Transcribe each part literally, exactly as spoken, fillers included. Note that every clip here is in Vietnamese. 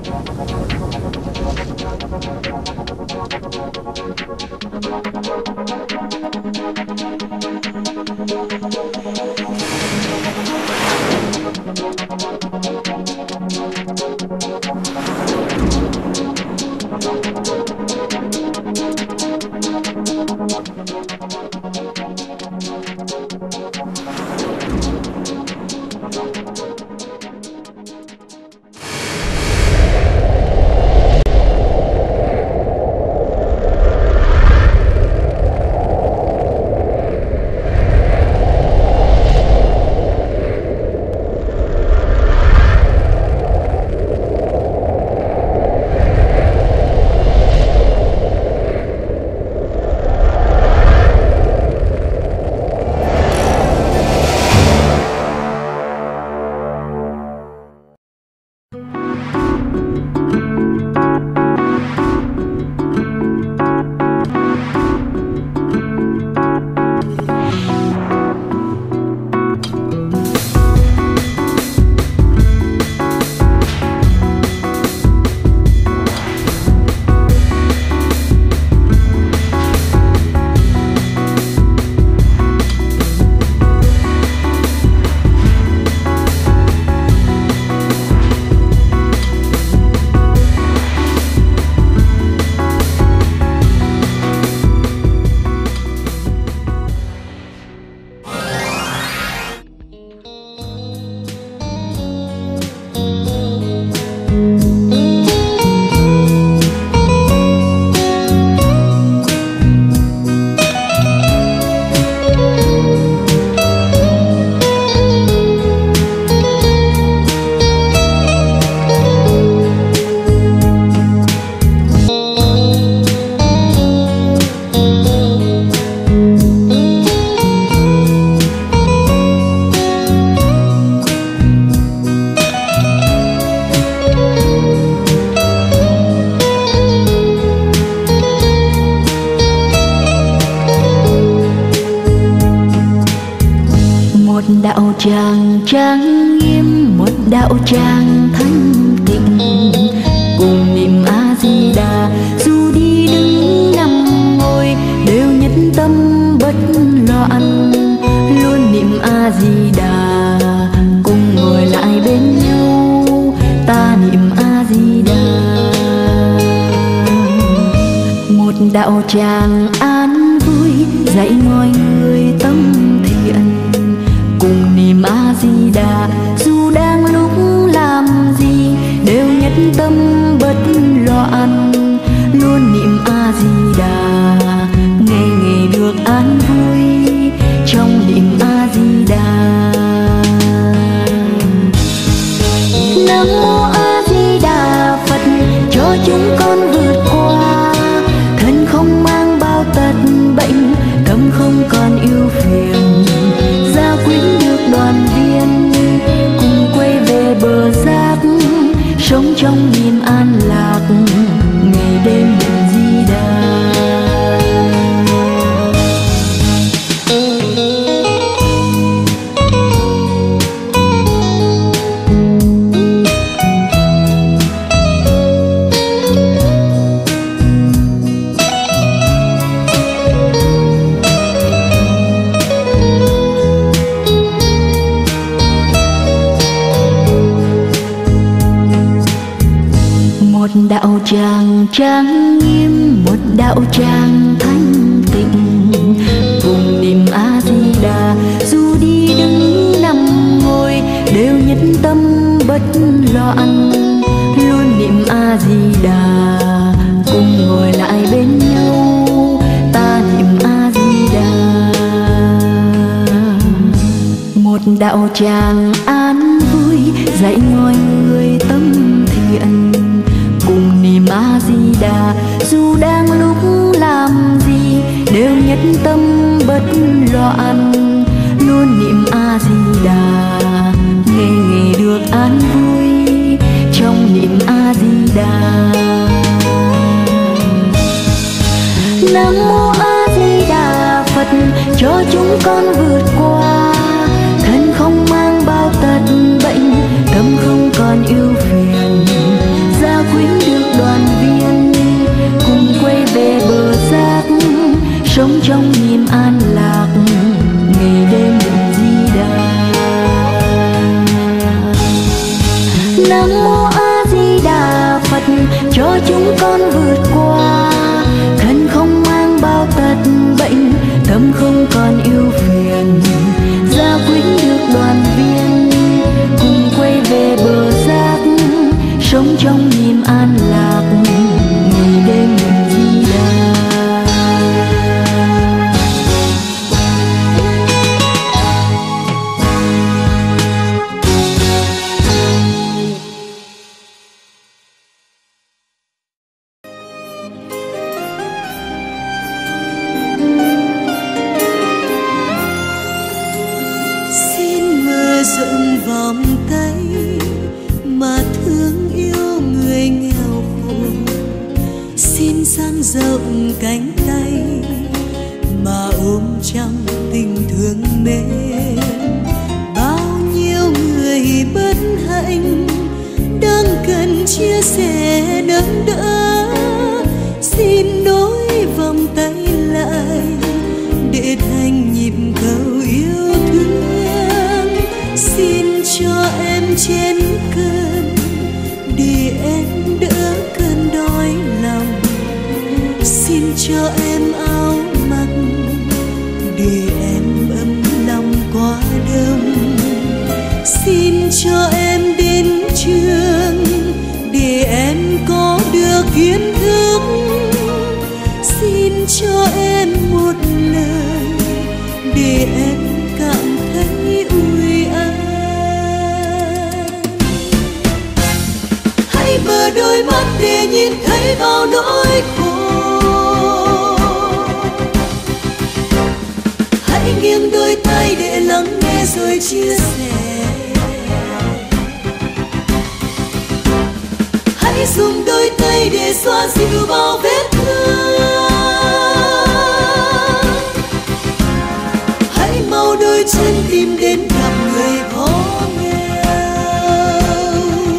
đạo tràng trang nghiêm, một đạo tràng thanh tịnh, cùng niệm A Di Đà. Dù đi đứng nằm ngồi đều nhất tâm bất loạn, luôn niệm A Di Đà. Cùng ngồi lại bên nhau ta niệm A Di Đà. Một đạo tràng an vui dạy mọi người tâm thiện, cùng niệm A Di Đà. Dù đang lúc làm gì đều nhất tâm bất loạn, luôn niệm A Di Đà. Ngày ngày được an vui trong niệm A Di Đà. Nam mô A Di Đà Phật, cho chúng con vượt qua. Thân không mang bao tật bệnh, tâm không còn ưu phiền. Gia quyến được đoàn viên, cùng quay về bờ giác, sống trong niềm an lạc, ngày đêm niệm Di Đà. Một đạo tràng trang nghiêm, một đạo tràng thanh tịnh, cùng niệm A Di Đà. Dù đi đứng nằm ngồi đều nhất tâm bất loạn, luôn niệm A Di Đà. Cùng ngồi lại bên nhau ta niệm A Di Đà. Một đạo tràng an vui dạy mọi người tâm thiện, cùng niệm A Di Đà. Dù đang lúc làm gì đều nhất tâm bất loạn, luôn niệm A Di Đà. Ngày ngày được an vui trong niệm A Di Đà. Nam mô A Di Đà Phật, cho chúng con vượt qua. Thân không mang bao tật bệnh, tâm không còn ưu phiền. Gia Nam Mô A Di Đà Phật cho chúng con vượt qua. Thân không mang bao tật bệnh, tâm không còn ưu phiền, gia quyến được đoàn viên, cùng quay về bờ giác, sống trong niềm an lạc, ngày đêm niệm Di Đà. Xin mơ rộng vòng tay mà thương yêu người nghèo khổ, xin dang rộng cánh tay mà ôm trong tình thương mến. Bao nhiêu người bất hạnh đang cần chia sẻ nâng đỡ, xin nối vòng tay lại để thành nhịp cầu yêu thương. Xin cho em chén cơm để em đỡ cơn đói lòng, xin cho em áo mặc để em ấm lòng qua đông, xin cho em đến trường để em có được kiến thức, xin cho em một lời để em cảm thấy ủi an. Hãy mở đôi mắt để nhìn thấy bao nỗi khổ, hãy nghiêng đôi tay để lắng nghe rồi chia sẻ, hãy dùng đôi tay để xoa dịu bao vết thương, hãy mau đôi chân tìm đến gặp người khó nghèo.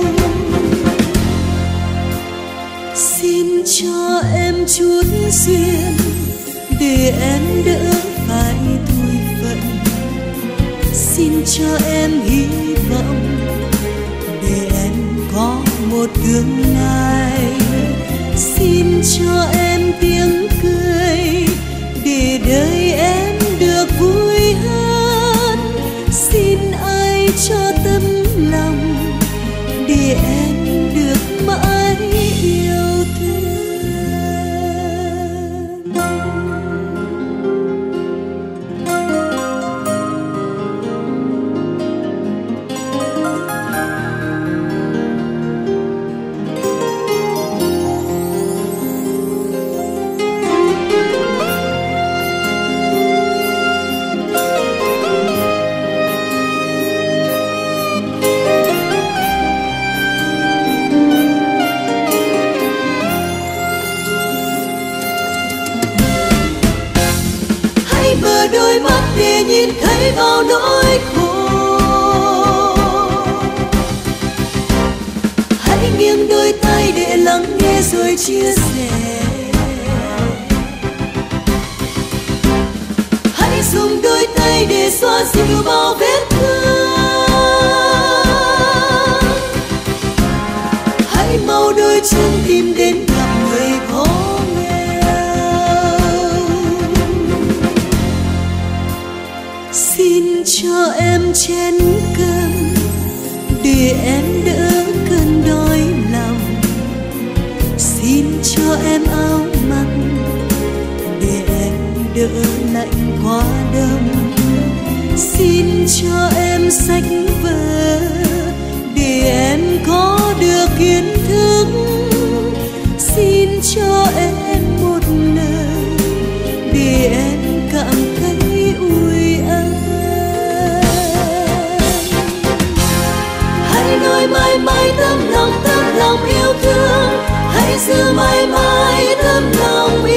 Xin cho em chút duyên để em đỡ phải thôi phận, xin cho em hy vọng để em có một tương lai, xin cho em tiếng cười để đời em được vui hơn, xin ai cho tấm lòng để em được mãi yêu thương. Mở đôi mắt để nhìn thấy bao nỗi khổ, hãy nghiêng đôi tay để lắng nghe rồi chia sẻ, hãy dùng đôi tay để xoa dịu bao vết thương, hãy mau đôi chân tìm đến gặp người khó. Xin cho em chén cơm để em đỡ cơn đói lòng, xin cho em áo mặc để em đỡ lạnh qua đông, xin cho em sách vở để em có được kiến thức, xin cho em một lời để em cảm thấy ủi an. Hãy nuôi mãi mãi tấm lòng tấm lòng yêu thương, hãy giữ mãi mãi tấm lòng yêu